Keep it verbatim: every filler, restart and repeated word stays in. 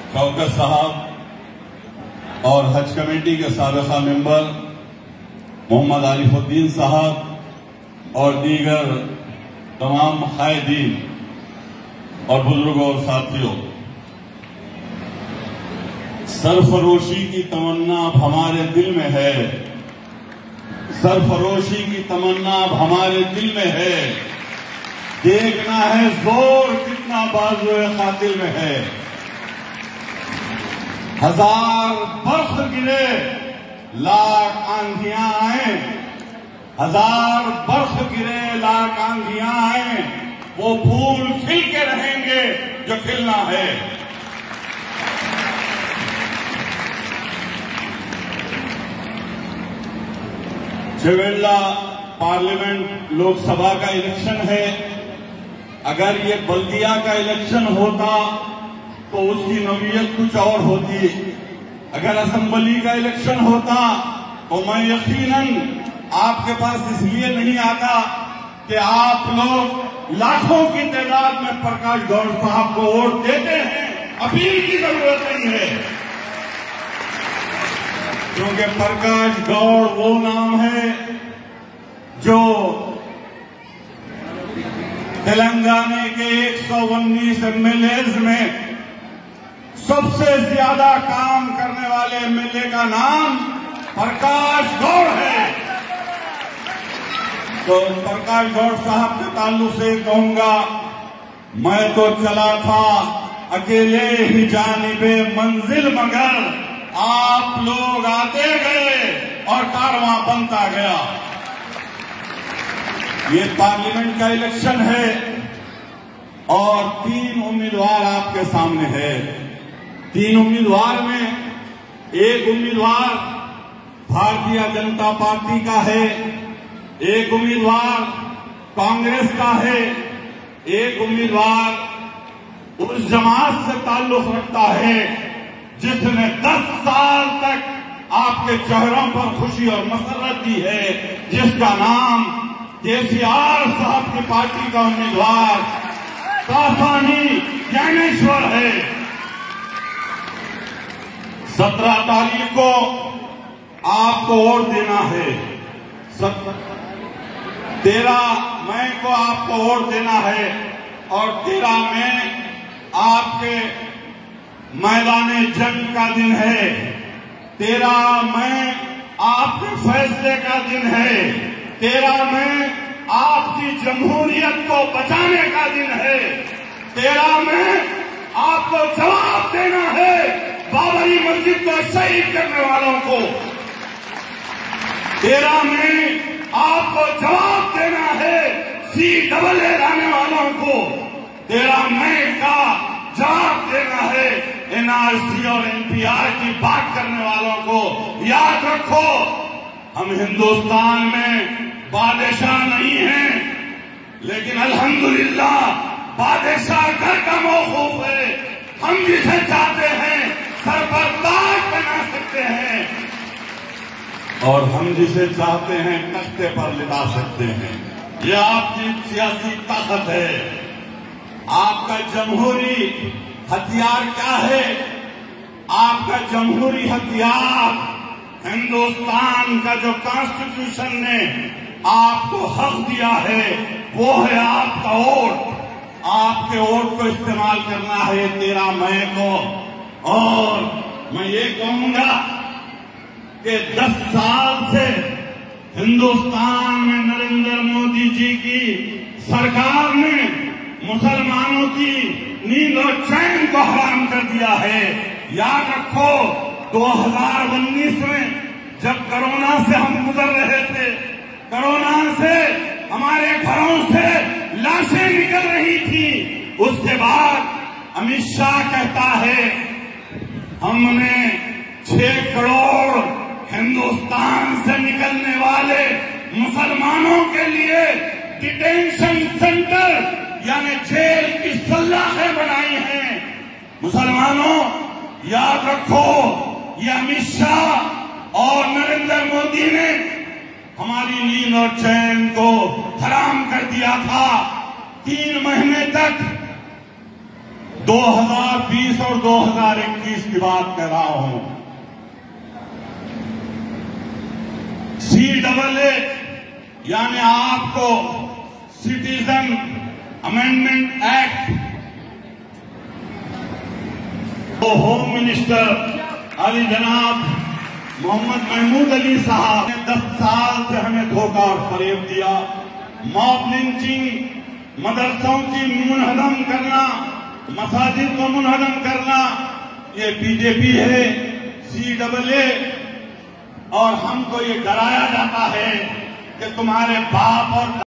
शौकत साहब और हज कमेटी के साबिक़ा मेंबर मोहम्मद आरिफुद्दीन साहब और दीगर तमाम कायदीन और बुजुर्गों और साथियों, सरफरोशी की तमन्ना अब हमारे दिल में है। सरफरोशी की तमन्ना अब हमारे दिल में है। देखना है जोर कितना बाजुए कातिल में है। हजार बर्फ गिरे लाख आंधियां आए, हजार बर्फ गिरे लाख आंधियां आए, वो फूल खिल के रहेंगे जो खिलना है। चिविल्ला पार्लियामेंट लोकसभा का इलेक्शन है। अगर ये बल्दिया का इलेक्शन होता तो उसकी नौयत कुछ और होती। अगर असेंबली का इलेक्शन होता तो मैं यकीनन आपके पास इसलिए नहीं आता कि आप लोग लाखों की तादाद में प्रकाश गौड़ साहब को वोट देते हैं। अपील की जरूरत नहीं है, क्योंकि प्रकाश गौड़ वो नाम है जो तेलंगाना के एक सौ उन्नीस एमएलएज में सबसे ज्यादा काम करने वाले एमएलए का नाम प्रकाश गौड़ है। तो प्रकाश गौड़ साहब के ताल्लुक से कहूंगा, मैं तो चला था अकेले ही जानिबे मंजिल, मगर आप लोग आते गए और कारवां बनता गया। ये पार्लियामेंट का इलेक्शन है और तीन उम्मीदवार आपके सामने है। तीन उम्मीदवार में एक उम्मीदवार भारतीय जनता पार्टी का है, एक उम्मीदवार कांग्रेस का है, एक उम्मीदवार उस जमात से ताल्लुक रखता है जिसने दस साल तक आपके चेहरों पर खुशी और मसरत दी है, जिसका नाम केसीआर साहब की पार्टी का उम्मीदवार कासानी ज्ञानेश्वर है। सत्रह तारीख को आपको वोट देना है। तेरह मई को आपको वोट देना है और तेरह मई आपके मैदान जंग का दिन है। तेरह मई आपके फैसले का दिन है। तेरह मई आपकी जमहूरियत को बचाने का दिन है। तेरह मई आपको जवाब देना है बाबरी मस्जिद को शहीद करने वालों को। तेरह मई आपको जवाब देना है सी डबल ए लाने वालों को। तेरह मई का जवाब देना है एनआरसी और एनपीआर की बात करने वालों को। याद रखो, हम हिंदुस्तान में बादशाह नहीं हैं, लेकिन अल्हम्दुलिल्लाह बादशाह घर का मौकूफ है। हम जिसे चाहते हैं सर पर ताज बना सकते हैं और हम जिसे चाहते हैं तख्ते पर लिटा सकते हैं। यह आपकी सियासी ताकत है। आपका जमहूरी हथियार क्या है? आपका जमहूरी हथियार हिंदुस्तान का जो कॉन्स्टिट्यूशन ने आपको हक दिया है वो है आपका वोट। आपके वोट को इस्तेमाल करना है तेरह मई को। और मैं ये कहूंगा कि दस साल से हिंदुस्तान में नरेंद्र मोदी जी की सरकार ने मुसलमानों की नींद और चैन को हराम कर दिया है। याद रखो, दो हजार उन्नीस में जब कोरोना से हम गुजर रहे थे, कोरोना से हमारे घरों से लाशें निकल रही थी, उसके बाद अमित शाह कहता है हमने छह करोड़ हिंदुस्तान से निकलने वाले मुसलमानों के लिए डिटेंशन सेंटर यानी जेल की सलाखें बनाई हैं। मुसलमानों याद रखो, ये अमित शाह और नरेंद्र मोदी ने हमारी नींद और चैन को हराम कर दिया था। तीन महीने तक दो हज़ार बीस और दो हज़ार इक्कीस की बात कर रहा हूं। सी डबल ए यानी आपको सिटीजन अमेंडमेंट एक्ट, तो होम मिनिस्टर अली जनाब मोहम्मद महमूद अली साहब ने दस साल से हमें धोखा और फरेब दिया। मॉब लिंचिंग, मदरसों की मुनहदम करना, मसाजिद को मुनहदम करना, ये बीजेपी है, सी डबल ए। और हमको ये डराया जाता है कि तुम्हारे बाप और